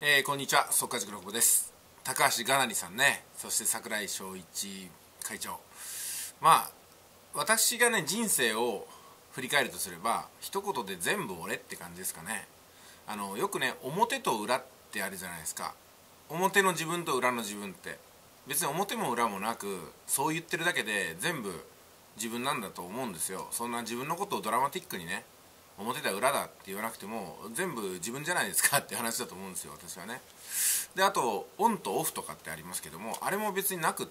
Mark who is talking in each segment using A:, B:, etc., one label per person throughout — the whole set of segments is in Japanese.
A: こんにちは、速稼塾の久保です。高橋がなりさんね、そして櫻井翔一会長。私がね、人生を振り返るとすれば、一言で全部俺って感じですかね。よくね、表と裏ってあるじゃないですか。表の自分と裏の自分って。別に表も裏もなく、そう言ってるだけで全部自分なんだと思うんですよ。そんな自分のことをドラマティックにね、表だ裏だって言わなくても全部自分じゃないですかって話だと思うんですよ、私はね。で、あとオンとオフとかってありますけども、あれも別になくって、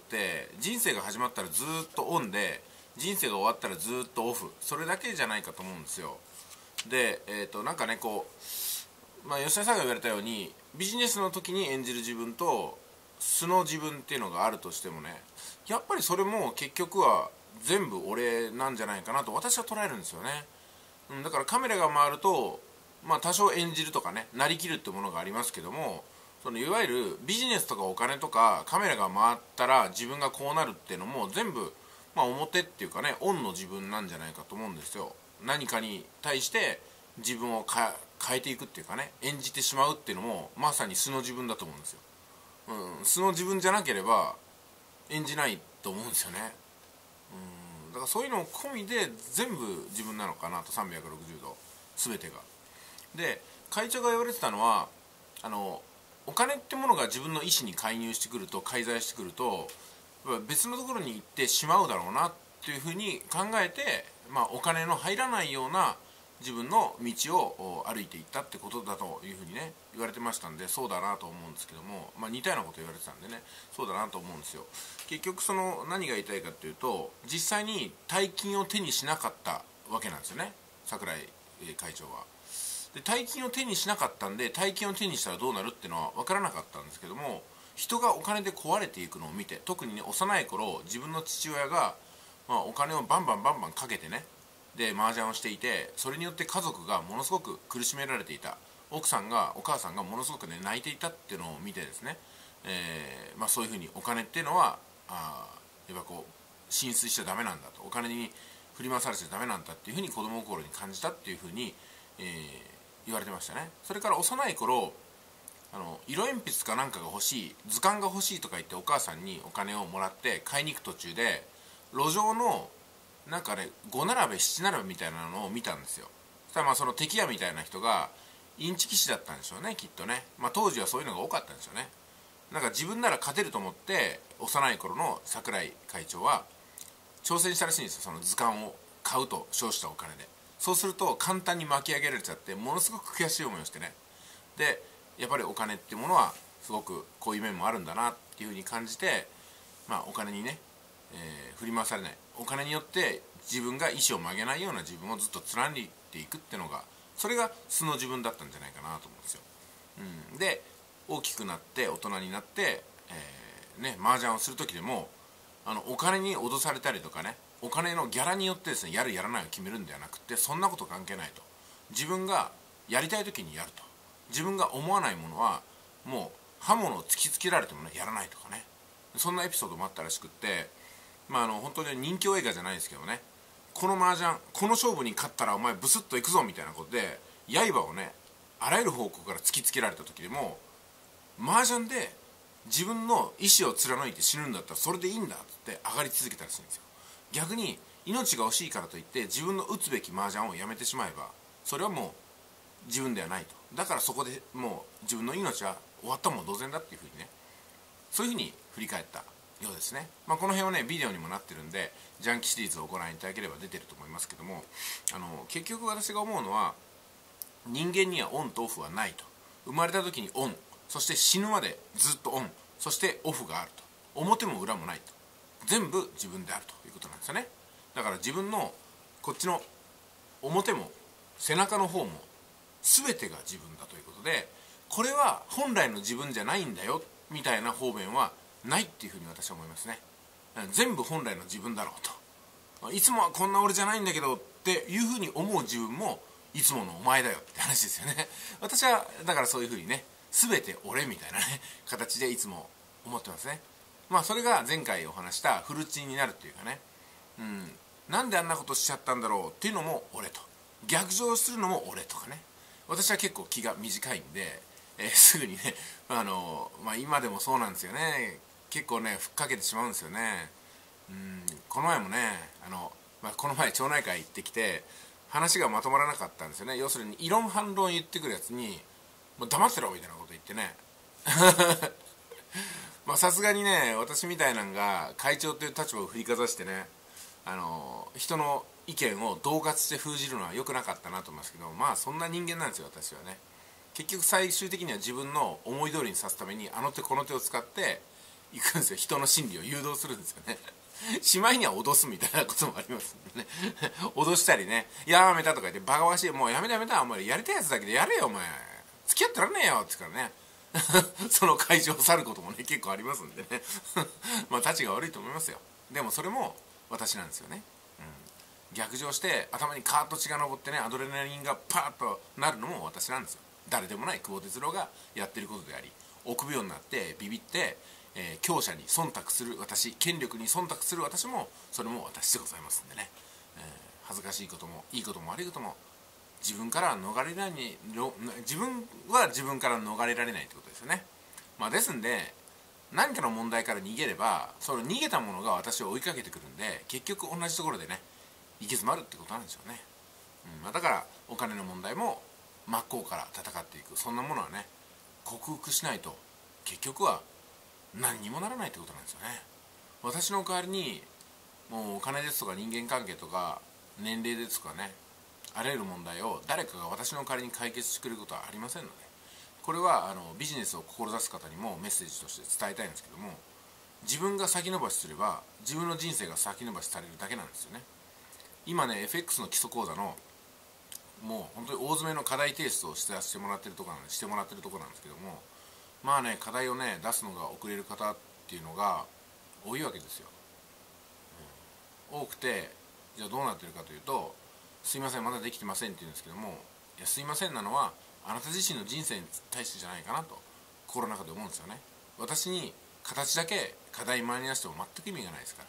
A: 人生が始まったらずっとオンで、人生が終わったらずっとオフ、それだけじゃないかと思うんですよ。で、なんかね、吉田さんが言われたように、ビジネスの時に演じる自分と素の自分っていうのがあるとしてもね、やっぱりそれも結局は全部俺なんじゃないかなと私は捉えるんですよね。だからカメラが回ると、多少演じるとかね、なりきるってものがありますけども、そのいわゆるビジネスとかお金とかカメラが回ったら自分がこうなるっていうのも全部、表っていうかね、オンの自分なんじゃないかと思うんですよ。何かに対して自分を変えていくっていうかね、演じてしまうっていうのもまさに素の自分だと思うんですよ。素の自分じゃなければ演じないと思うんですよね。だからそういうの込みで全部自分なのかなと、360度全てが。で、会長が言われてたのは、お金ってものが自分の意思に介入してくると、介在してくると別のところに行ってしまうだろうなっていうふうに考えて、お金の入らないような自分の道を歩いていったってことだというふうにね言われてましたんで、そうだなと思うんですけども、似たようなこと言われてたんでね、そうだなと思うんですよ。結局その何が言いたいかっていうと、実際に大金を手にしなかったわけなんですよね、櫻井会長は。で、大金を手にしなかったんで、大金を手にしたらどうなるっていうのは分からなかったんですけども、人がお金で壊れていくのを見て、特にね、幼い頃自分の父親が、お金をバンバンかけてね、で麻雀をしていて、それによって家族がものすごく苦しめられていた、お母さんがものすごくね泣いていたっていうのを見てですね、そういうふうにお金っていうのはやっぱ浸水しちゃダメなんだと、お金に振り回されちゃダメなんだっていうふうに子供心に感じたっていうふうに、言われてましたね。それから幼い頃、色鉛筆かなんかが欲しい、図鑑が欲しいとか言ってお母さんにお金をもらって買いに行く途中で、路上のなんかね5並べ7並べみたいなのを見たんですよ。そしたらその敵屋みたいな人がインチキ師だったんでしょうね、きっとね。当時はそういうのが多かったんでしょうね。なんか自分なら勝てると思って幼い頃の櫻井会長は挑戦したらしいんですよ、その図鑑を買うと称したお金で。そうすると簡単に巻き上げられちゃって、ものすごく悔しい思いをしてね。で、やっぱりお金っていうものはすごくこういう面もあるんだなっていうふうに感じて、お金にね、振り回されない、お金によって自分が意思を曲げないような自分をずっと貫いていくっていうのが、それが素の自分だったんじゃないかなと思うんですよ。で、大きくなって大人になって、麻雀をする時でもお金に脅されたりとかね、お金のギャラによってですね、やるやらないを決めるんではなくて、そんなこと関係ないと。自分がやりたい時にやると。自分が思わないものはもう刃物を突きつけられてもねやらないとかね、そんなエピソードもあったらしくって、本当に人気映画じゃないですけどね、この麻雀、この勝負に勝ったらお前ブスッといくぞみたいなことで刃をねあらゆる方向から突きつけられた時でも、麻雀で自分の意思を貫いて死ぬんだったらそれでいいんだって上がり続けたらしいんですよ。逆に命が惜しいからといって自分の打つべき麻雀をやめてしまえば、それはもう自分ではないと。だからそこでもう自分の命は終わったも同然だっていうふうにね、そういうふうに振り返ったようですね。この辺はねビデオにもなってるんで、ジャンキシリーズをご覧いただければ出てると思いますけども、結局私が思うのは、人間にはオンとオフはないと。生まれた時にオン、そして死ぬまでずっとオン、そしてオフがあると。表も裏もないと。全部自分であるということなんですよね。だから自分のこっちの表も背中の方も全てが自分だということで、これは本来の自分じゃないんだよみたいな方面はないっていうふうに私は思いますね。全部本来の自分だろうと。いつもはこんな俺じゃないんだけどっていうふうに思う自分もいつものお前だよって話ですよね。私はだからそういうふうにね、全て俺みたいなね形でいつも思ってますね。それが前回お話したフルチンになるっていうかね、なんであんなことしちゃったんだろうっていうのも俺と、逆上するのも俺とかね。私は結構気が短いんで、 すぐにね今でもそうなんですよね。結構ねふっかけてしまうんですよね。この前もねこの前町内会行ってきて話がまとまらなかったんですよね。要するに異論反論言ってくるやつにもう黙ってろみたいなこと言ってねさすがにね私みたいなんが会長という立場を振りかざしてね人の意見を恫喝して封じるのは良くなかったなと思いますけど、そんな人間なんですよ私はね。結局最終的には自分の思い通りにさすためにあの手この手を使っていくんですよ。人の心理を誘導するんですよねしまいには脅すみたいなこともありますんでね脅したりね、やめたとか言ってバカバカしい、もうやめたやめた、お前やりたいやつだけでやれよお前、付き合ってらんねえよって言うからねその会場を去ることもね結構ありますんでねたちが悪いと思いますよ。でもそれも私なんですよね。逆上して頭にカーッと血が上ってねアドレナリンがパーッとなるのも私なんですよ。誰でもない久保哲郎がやってることであり、臆病になってビビって、強者に忖度する私、権力に忖度する私もそれも私でございますんでね、恥ずかしいこともいいことも悪いことも自分からは逃れられない、自分は自分から逃れられないってことですよね。ですんで何かの問題から逃げればその逃げたものが私を追いかけてくるんで結局同じところでね行き詰まるってことなんでしょうね。だからお金の問題も真っ向から戦っていく、そんなものはね克服しないと結局は何にもならないってことなんですよね。私の代わりにもうお金ですとか人間関係とか年齢ですとかね、あらゆる問題を誰かが私の代わりに解決してくれることはありませんので、これはビジネスを志す方にもメッセージとして伝えたいんですけども、自分が先延ばしすれば自分の人生が先延ばしされるだけなんですよね。今ね FX の基礎講座のもう本当に大詰めの課題提出をしてもらってるところなんですけども、課題をね出すのが遅れる方っていうのが多いわけですよ。多くて、じゃあどうなってるかというと、すいませんまだできてませんって言うんですけども、いやすいませんなのはあなた自身の人生に対してじゃないかなと心の中で思うんですよね。私に形だけ課題前に出しても全く意味がないですから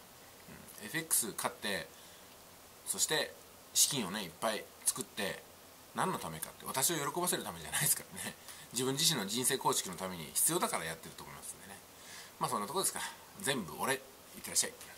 A: 、FX 買ってそして資金をねいっぱい作って何のためかって、私を喜ばせるためじゃないですからね。自分自身の人生構築のために必要だからやってると思いますんでね。そんなとこですから、全部俺いってらっしゃい。